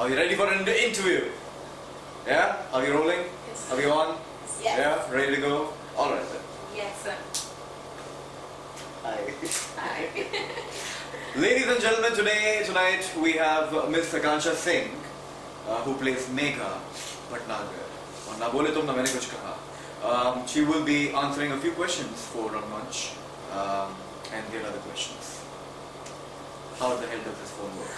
Are you ready for an interview? Yeah? Are you rolling? Yes. Are we on? Yes. Yeah? Ready to go? Alright then. Yes, sir. Hi. Hi. Ladies and gentlemen, tonight we have Miss Akansha Singh, who plays Megha Bhatnagar. और ना बोले तुम ना मैंने कुछ कहा. She will be answering a few questions for Rangmanch, and here are the questions. How the hell does this phone work?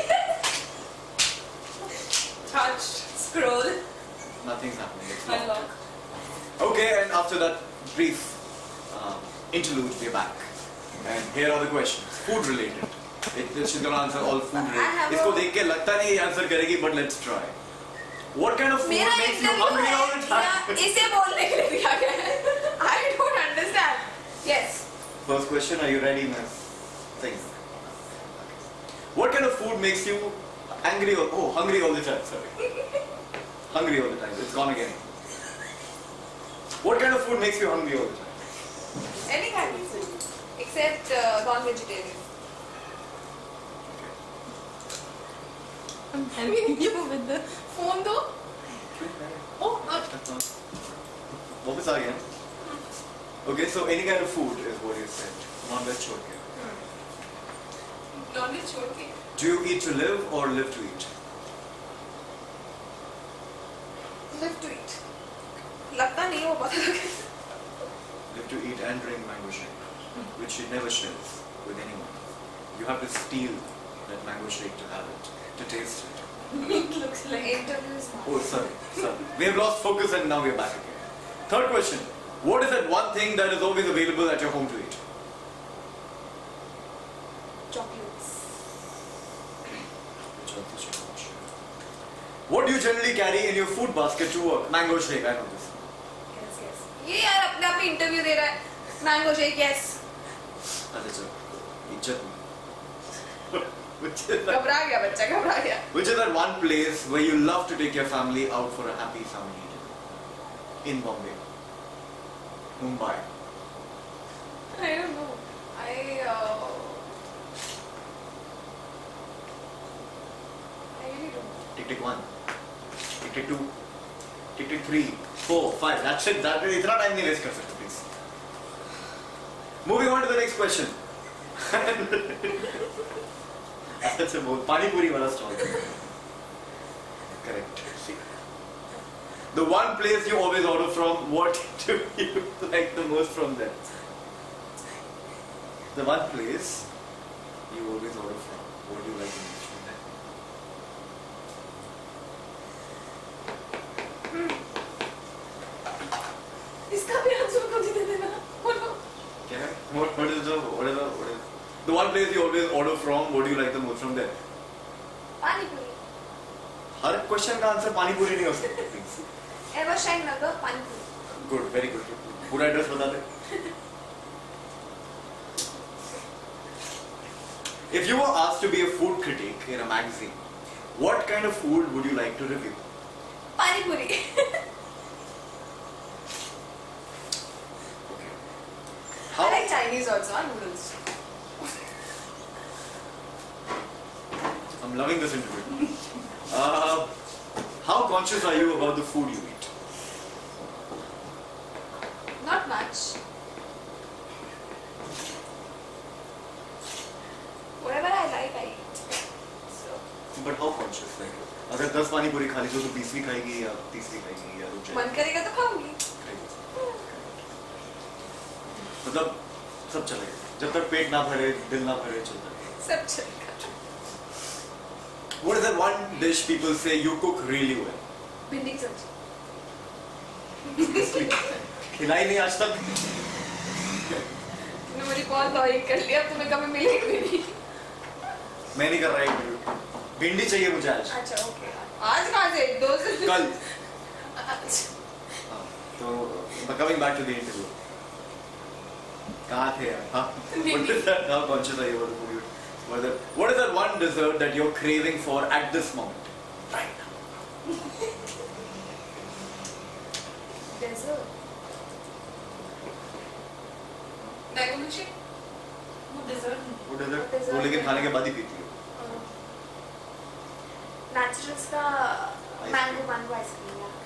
Touch, scroll, Nothing's happening. It's locked. unlock. Okay, and after that brief interlude, we're back. And here are the questions. Food related. She's gonna answer all food related. इसको देख के लगता नहीं answer करेगी, but let's try. What kind of food makes you hungry all the time? इसे बोलने के लिए दिया गया है. I don't understand. Yes. First question, are you ready, Miss Singh? What kind of food makes you hungry all the time? Sorry. Hungry all the time. It's gone again. What kind of food makes you hungry all the time? Any kind of food, except non-vegetarian. I'm helping you with the phone though. Oh, What was that again? Okay, so any kind of food is what you said. Non-veg छोड़ के. non-veg छोड़ के. Do you eat to live or live to eat? Live to eat. लगता नहीं वो पता लगे. Live to eat and drink mango shake, which she never shares with anyone. You have to steal that mango shake to have it, to taste it. It looks like interview is not. Oh, sorry. We have lost focus and now we are back again. Third question. What is that one thing that is always available at your home to eat? Chocolates. What do you generally carry in your food basket to work? Mango shake, I know this. Yes, yes. ये यार अपने आप ही interview दे रहा है. Mango shake, yes. अच्छा चलो. इज्जत. घबरा गया बच्चा, घबरा गया. Which is that one place where you love to take your family out for a happy family dinner? In Bombay. Mumbai. I don't know. I really don't know. Tick tick 1. Tick tick 2. Tick tick 3. 4. 5. That's it. That is इतना time नहीं waste कर सकते please. Moving on to the next question. अच्छा वो पानी पूरी वाला stall. Correct. See. The one place you always order from, what do you like the most from there? The one place you always order from, what do you like the most from there? इसका भी answer को दे देना. बोलो. क्या है? What is the one place you always order from, what do you like the most from there? पानी पूरी. हर question का आंसर पानी पूरी नहीं हो सकता प्लीज. Evershine नगर पानी पूरी. Good, very good. पूरा एड्रेस बता दे. If you were asked to be a food critic in a magazine, what kind of food would you like to review? पानी पूरी. Okay. I like Chinese also, noodles. I'm loving this interview. How conscious are you about the food you eat? Not much. Whatever I like, I eat. So. But how conscious? Like, अगर 10 पानी पूरी खा ली तो 20वीं खाएगी या 30वीं खाएगी या रुक जाएगी? मन करेगा तो खाऊंगी. मतलब सब चलेगा. जब तक पेट ना भरे, दिल ना भरे, चलता रहेगा. सब चलेगा. What is that one dish people say you cook really well? भिंडी की सब्जी. खिलाई नहीं आज तक. तुमने मुझे बहुत लॉयल कर लिया, तुम्हें कभी मिलेगी भी नहीं. मैं नहीं कर रहा इंटरव्यू. भिंडी चाहिए मुझे आज. अच्छा ओके. आज कहाँ से? 2 दिन. कल. अच्छा. तो coming back to the interview. कहाँ थे यार? हाँ. What is that? How conscious are you about the food you eat? What is that one dessert that you're craving for at this moment? Right now. Dessert. Mango milkshake. वो dessert. What is it? वो लेकिन खाने के बाद ही पीती हो. Naturals का mango ice cream यार.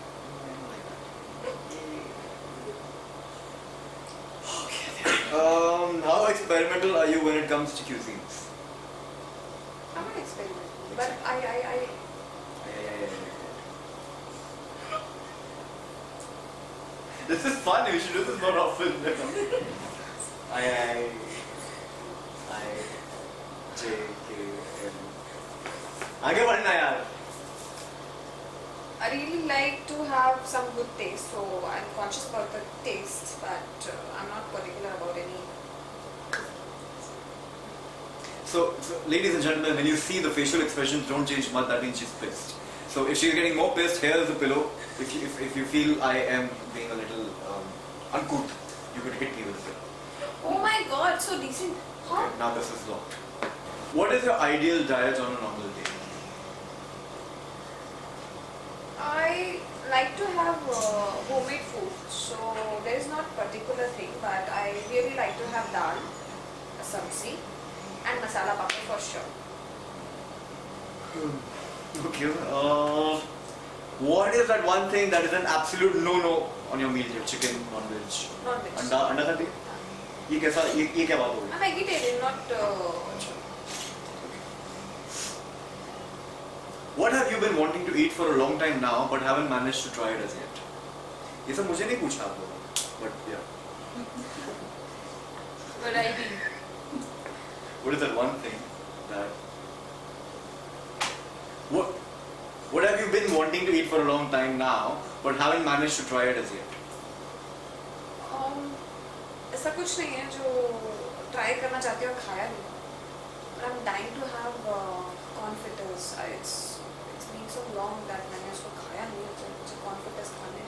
How experimental are you when it comes to cuisines? I'm not experimental, but I. This is fun. We should do this more often. JKL. आगे बढ़ना यार. I really like to have some good taste, so I'm conscious about the taste, but I'm not particular about any. So, ladies and gentlemen, when you see the facial expressions don't change much, that means she's pissed. So, if she's getting more pissed, here is a pillow. If you feel I am being a little uncouth, you could hit me with a pillow. Oh my God, so decent. Huh? Okay, now this is locked. What is your ideal diet on a normal day? I like to have homemade food, so there is not particular thing, but I really like to have dal, sabzi, and masala papad for sure. Okay. What is that one thing that is an absolute no-no on your meal? Your chicken, non-veg, Non-veg. अंडा खाती है? ये कैसा ये क्या बात हो गई? I'm vegetarian, not. What have you been wanting to eat for a long time now, but haven't managed to try it as yet? ये सब मुझे नहीं पूछा आप लोगों, but yeah. Variety. What is that one thing that? What have you been wanting to eat for a long time now, but haven't managed to try it as yet? ऐसा कुछ नहीं है जो try करना चाहती हूँ और खाया नहीं. But I'm dying to have confiters. It's been so long that मैंने उसको खाया नहीं है, तो मुझे confiters खाने.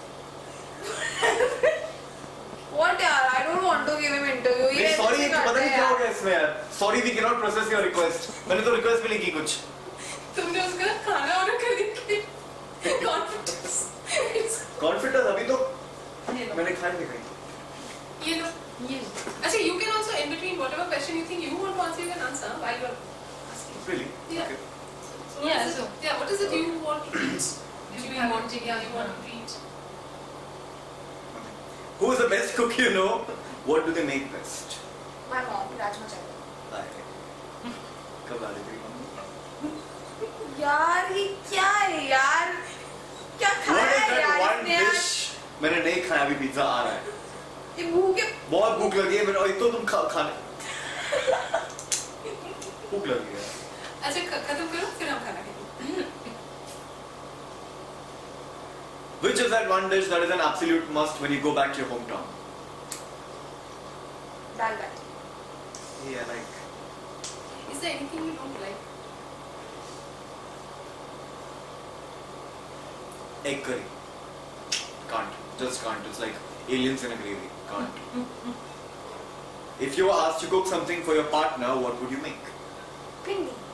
What यार? I don't want to give him interview. ये Sorry, ऐसे पता करते नहीं हैं क्या हो यार. गया इसमें यार. Sorry, we cannot process your request. मैंने तो request भी नहीं की कुछ. तुमने उसका खाना ऑर्डर कर दिया. Confiters. Confiters अभी तो मैंने खाए नहीं खाई. ये लो. अच्छा, you can also in between whatever question you think you want to answer, you can answer while you're asking. Really? Yeah. Okay. So what is it you want to eat? You want to eat. Who is the best cook you know? What do they make best? My mom, Rajma Chawal. कब आ रही थी? यार ये क्या है यार? क्या What खाया is है that यार one इसने यार? dish? मैंने नहीं खाया अभी पिज्जा आ रहा है. ये भूख है. बहुत भूख लगी है मेरे और तो तुम खाने. भूख लगी है. अच्छा, खत्म करो फिर हम खाना खाएंगे. Which is that one dish that is an absolute must when you go back to your hometown? Dal baati. Yeah, like Is there anything you don't like? egg curry. Can't. Just can't. It's like aliens in a gravy. Can't. If you were asked to cook something for your partner, what would you make? भिंडी.